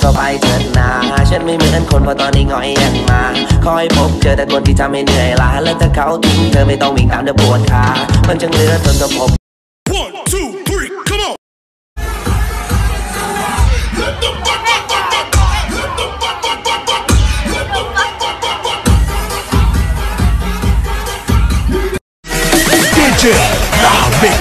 ก็ไปเถิดนาฉันไม่เหมือนคนเพราะตอนนี้ง่อยยังมาคอยพบเจอแต่คนที่ทำให้เหนื่อยล้าแล้วถ้าเขาทิ้งเธอไม่ต้องวิ่งตามเธอปวดขามันจึงเหลือทนกับผม 1, 2, 3, come on DJ Mix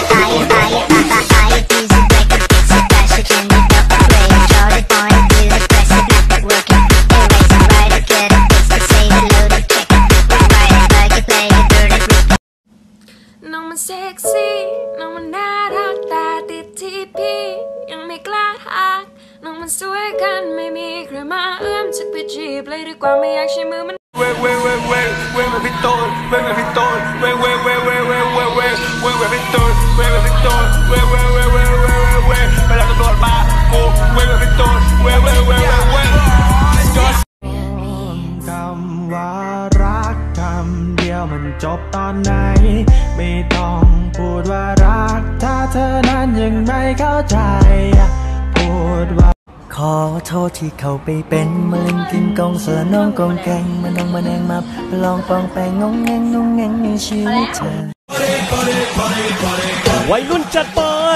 น้องมันเซ็กซี่น้องมันน่ารักแต่ติดที่พี่ยังไม่กล้าทักน้องมันสวยกันไม่มีใครมาเอื้อมจะไปจีบเลยดีกว่าไม่อยากใช้มือมันเว้ยแบบพี่ตูนเว้ยแบบพี่ตูนเว้ยแบบพี่ตูนเว้ยแบบพี่ตูนเว้ยเวลาตำรวจมากูเว้ยแบบพี่ตูนเว้ยคำว่ารักคำเดียวมันจบตอนไหนไม่ต้องพูดว่ารักถ้าเธอนั้นยังไม่เข้าใจพูดว่าขอโทษที่เขาไปเป็นมะเร็งกินกองสละน้องกองแกงมันน้องมาแนงมาลองปองแปงงงแงงในชีวิตเธอวัยรุ่นจัดไป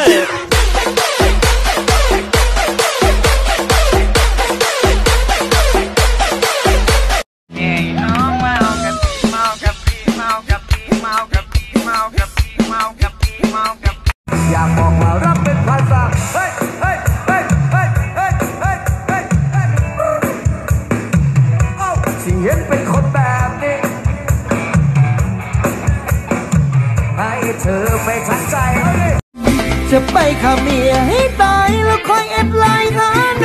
อยากบอกว่ารักเป็นภาษาที่เห็นเป็นคนแบบนี้ให้เธอไปทักใจจะไปขาเมียให้ตายแล้วคอยแอบไล่เธอ